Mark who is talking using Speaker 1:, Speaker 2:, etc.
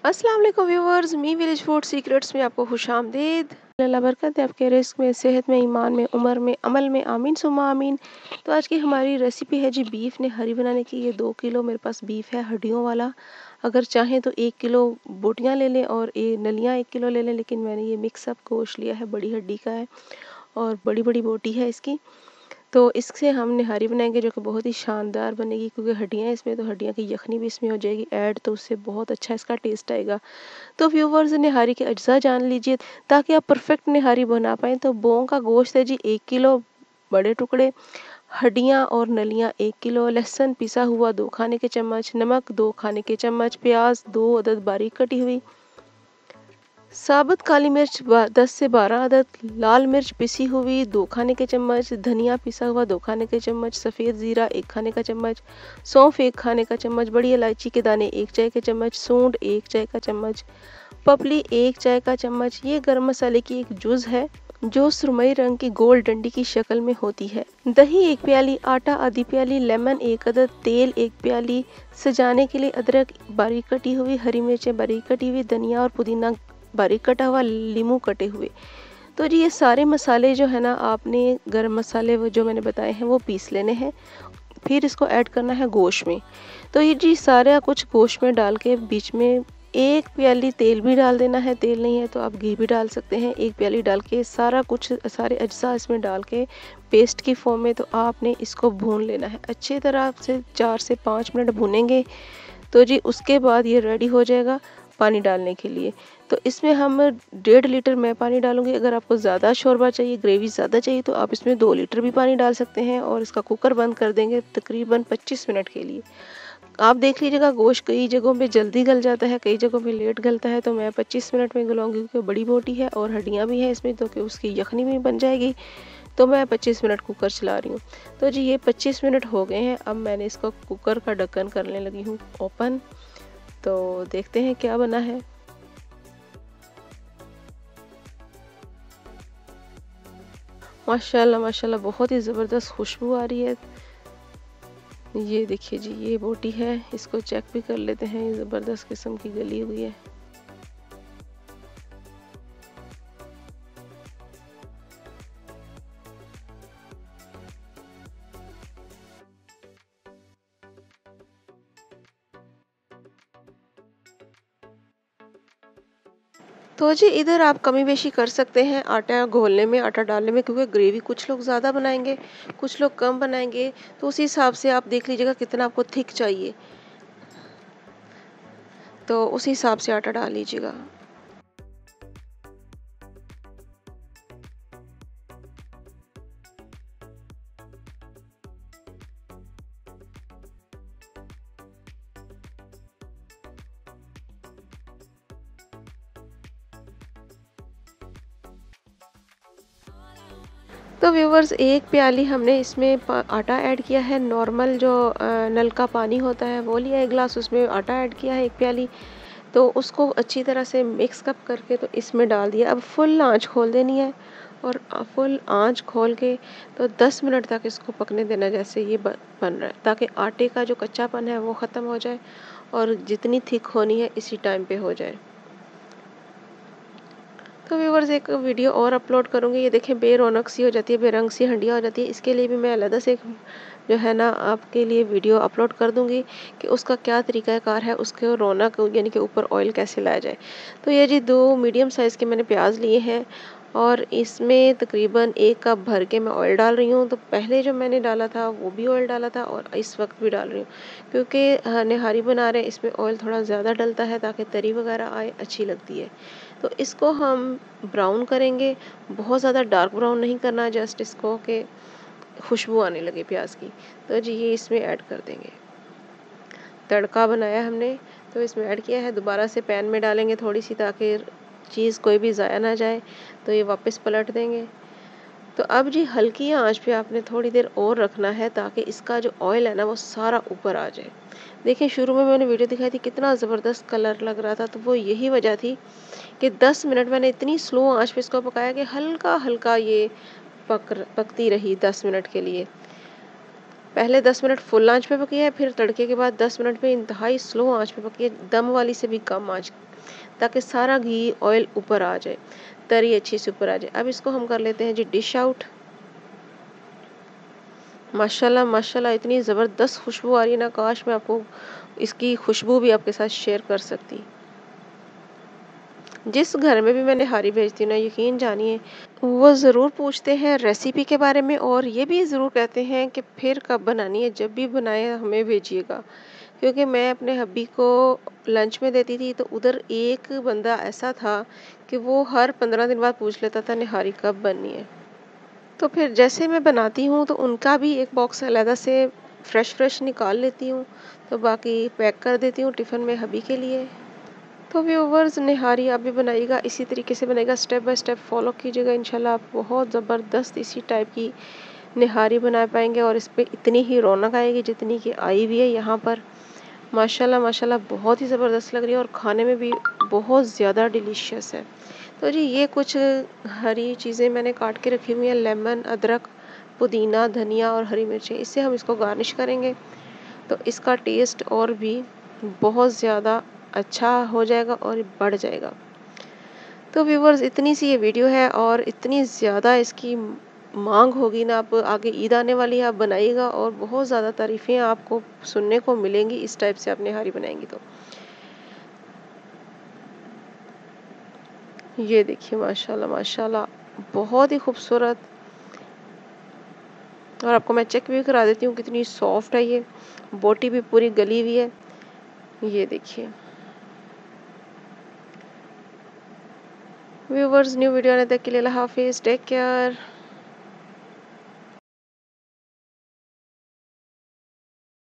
Speaker 1: अस्सलाम वालेकुम व्यूवर्स, मी विलेज फूड सीक्रेट्स में आपको खुशामदीद। अल्लाह बरकत है आपके रिस्क में, सेहत में, ईमान में, उम्र में, अमल में, आमीन सुम्मा आमीन। तो आज की हमारी रेसिपी है जी बीफ ने हरी बनाने की। ये 2 किलो मेरे पास बीफ है हड्डियों वाला। अगर चाहें तो 1 किलो बोटियां ले लें और ये नलियां 1 किलो ले लें, लेकिन मैंने ये मिक्सअप गोश्त लिया है, बड़ी हड्डी का है और बड़ी बड़ी बोटी है इसकी। तो इससे हम निहारी बनाएंगे जो कि बहुत ही शानदार बनेगी, क्योंकि हड्डियाँ इसमें, तो हड्डियाँ की यखनी भी इसमें हो जाएगी ऐड, तो उससे बहुत अच्छा इसका टेस्ट आएगा। तो व्यूवर्स, निहारी के अज्जा जान लीजिए ताकि आप परफेक्ट निहारी बना पाएँ। तो बों का गोश्त है जी 1 किलो बड़े टुकड़े, हड्डियाँ और नलियाँ 1 किलो, लहसुन पिसा हुआ 2 खाने के चम्मच, नमक 2 खाने के चम्मच, प्याज 2 अदद बारीक कटी हुई, साबुत काली मिर्च 10 से 12 अदद, लाल मिर्च पिसी हुई 2 खाने के चम्मच, धनिया पिसा हुआ 2 खाने के चम्मच, सफ़ेद ज़ीरा 1 खाने का चम्मच, सौंफ 1 खाने का चम्मच, बड़ी इलायची के दाने 1 चाय के चम्मच, सूंड 1 चाय का चम्मच, पपली 1 चाय का चम्मच। ये गरम मसाले की एक जुज़ है जो सुरमई रंग की गोल डंडी की शक्ल में होती है। दही 1 प्याली, आटा आधी प्याली, लेमन 1 अदद, तेल 1 प्याली, सजाने के लिए अदरक बारीक कटी हुई, हरी मिर्चें बारीक कटी हुई, धनिया और पुदीना बारीक कटा हुआ, लीमू कटे हुए। तो जी ये सारे मसाले जो है ना, आपने गरम मसाले वो जो मैंने बताए हैं वो पीस लेने हैं। फिर इसको ऐड करना है गोश्त में। तो ये जी सारा कुछ गोश्त में डाल के बीच में 1 प्याली तेल भी डाल देना है, तेल नहीं है तो आप घी भी डाल सकते हैं। 1 प्याली डाल के सारा कुछ सारे अज्जा इसमें डाल के पेस्ट की फॉर्म में, तो आपने इसको भून लेना है अच्छी तरह से। 4 से 5 मिनट भूनेंगे तो जी उसके बाद ये रेडी हो जाएगा पानी डालने के लिए। तो इसमें हम 1.5 लीटर मैं पानी डालूंगी। अगर आपको ज़्यादा शोरबा चाहिए, ग्रेवी ज़्यादा चाहिए, तो आप इसमें 2 लीटर भी पानी डाल सकते हैं और इसका कुकर बंद कर देंगे तकरीबन 25 मिनट के लिए। आप देख लीजिएगा, गोश्त कई जगहों पे जल्दी गल जाता है, कई जगहों पे लेट गलता है, तो मैं 25 मिनट में गलाऊंगी क्योंकि बड़ी बोटी है और हड्डियाँ भी हैं इसमें, तो कि उसकी यखनी भी बन जाएगी। तो मैं 25 मिनट कुकर चला रही हूँ। तो जी ये 25 मिनट हो गए हैं। अब मैंने इसको कुकर का ढक्कन करने लगी हूँ ओपन, तो देखते हैं क्या बना है। माशाल्लाह माशाल्लाह, बहुत ही ज़बरदस्त खुशबू आ रही है। ये देखिए जी, ये बोटी है, इसको चेक भी कर लेते हैं। ये ज़बरदस्त किस्म की गली हुई है। तो जी इधर आप कमी बेशी कर सकते हैं आटा घोलने में, आटा डालने में, क्योंकि ग्रेवी कुछ लोग ज़्यादा बनाएंगे, कुछ लोग कम बनाएंगे। तो उसी हिसाब से आप देख लीजिएगा कितना आपको थिक चाहिए, तो उसी हिसाब से आटा डाल लीजिएगा। तो व्यूवर्स, 1 प्याली हमने इसमें आटा ऐड किया है। नॉर्मल जो नल का पानी होता है वो लिया 1 गिलास, उसमें आटा ऐड किया है 1 प्याली। तो उसको अच्छी तरह से मिक्स कप करके तो इसमें डाल दिया। अब फुल आंच खोल देनी है और फुल आंच खोल के तो 10 मिनट तक इसको पकने देना, जैसे ये बन रहा है, ताकि आटे का जो कच्चापन है वो ख़त्म हो जाए और जितनी थिक होनी है इसी टाइम पे हो जाए। तो व्यूवर्स, एक वीडियो और अपलोड करूँगी। ये देखें, बेरौनक सी हो जाती है, बेरंग सी हंडिया हो जाती है। इसके लिए भी मैं अलग से एक जो है ना आपके लिए वीडियो अपलोड कर दूँगी कि उसका क्या तरीक़ाकार है, उसके रौनक यानी कि ऊपर ऑयल कैसे लाया जाए। तो ये जी 2 मीडियम साइज़ के मैंने प्याज लिए हैं और इसमें तकरीबन 1 कप भर के मैं ऑयल डाल रही हूँ। तो पहले जो मैंने डाला था वो भी ऑयल डाला था और इस वक्त भी डाल रही हूँ, क्योंकि निहारी बना रहे हैं, इसमें ऑयल थोड़ा ज़्यादा डलता है ताकि तरी वगैरह आए, अच्छी लगती है। तो इसको हम ब्राउन करेंगे, बहुत ज़्यादा डार्क ब्राउन नहीं करना, जस्ट इसको कि खुशबू आने लगे प्याज की। तो जी ये इसमें ऐड कर देंगे। तड़का बनाया हमने तो इसमें ऐड किया है। दोबारा से पैन में डालेंगे थोड़ी सी, ताकि चीज़ कोई भी ज़ाया ना जाए। तो ये वापस पलट देंगे। तो अब जी हल्की आंच पे आपने थोड़ी देर और रखना है, ताकि इसका जो ऑयल है ना वो सारा ऊपर आ जाए। देखिए, शुरू में मैंने वीडियो दिखाई थी, कितना ज़बरदस्त कलर लग रहा था, तो वो यही वजह थी कि 10 मिनट मैंने इतनी स्लो आंच पे इसको पकाया कि हल्का हल्का ये पकती रही 10 मिनट के लिए। पहले 10 मिनट फुल आंच पे पकी है, फिर तड़के के बाद 10 मिनट पे इंतहाई स्लो आंच पे पकी है, दम वाली से भी कम आंच, ताकि सारा घी ऑयल ऊपर आ जाए, तरी अच्छी से ऊपर आ जाए। अब इसको हम कर लेते हैं जी डिश आउट। माशाल्लाह माशाल्लाह इतनी ज़बरदस्त खुशबू आ रही है ना, काश मैं आपको इसकी खुशबू भी आपके साथ शेयर कर सकती। जिस घर में भी मैं निहारी भेजती हूँ ना, यकीन जानिए वो ज़रूर पूछते हैं रेसिपी के बारे में, और ये भी ज़रूर कहते हैं कि फिर कब बनानी है, जब भी बनाए हमें भेजिएगा। क्योंकि मैं अपने हब्बी को लंच में देती थी, तो उधर एक बंदा ऐसा था कि वो हर 15 दिन बाद पूछ लेता था निहारी कब बननी है। तो फिर जैसे मैं बनाती हूँ तो उनका भी एक बॉक्स अलहदा से फ्रेश निकाल लेती हूँ, तो बाकी पैक कर देती हूँ टिफ़िन में हब्बी के लिए। तो व्यूवर्स निहारी आप भी बनाइएगा, इसी तरीके से बनाइएगा, स्टेप बाय स्टेप फॉलो कीजिएगा, इंशाल्लाह आप बहुत ज़बरदस्त इसी टाइप की निहारी बना पाएंगे, और इस पे इतनी ही रौनक आएगी जितनी कि आई भी है यहाँ पर। माशाल्लाह माशाल्लाह बहुत ही ज़बरदस्त लग रही है, और खाने में भी बहुत ज़्यादा डिलीशियस है। तो जी ये कुछ हरी चीज़ें मैंने काट के रखी हुई हैं, लेमन, अदरक, पुदीना, धनिया और हरी मिर्चें, इससे हम इसको गार्निश करेंगे, तो इसका टेस्ट और भी बहुत ज़्यादा अच्छा हो जाएगा और बढ़ जाएगा। तो व्यूवर्स इतनी सी ये वीडियो है, और इतनी ज़्यादा इसकी मांग होगी ना, आप आगे ईद आने वाली है, आप बनाइएगा और बहुत ज़्यादा तारीफ़ें आपको सुनने को मिलेंगी इस टाइप से आप निहारी बनाएंगी तो। ये देखिए माशाल्लाह माशाल्लाह बहुत ही खूबसूरत, और आपको मैं चेक भी करा देती हूँ कितनी सॉफ्ट है ये, बोटी भी पूरी गली हुई है। ये देखिए व्यूवर्स, न्यू वीडियो आने तक के लिए अल्लाह हाफिज़, टेक केयर।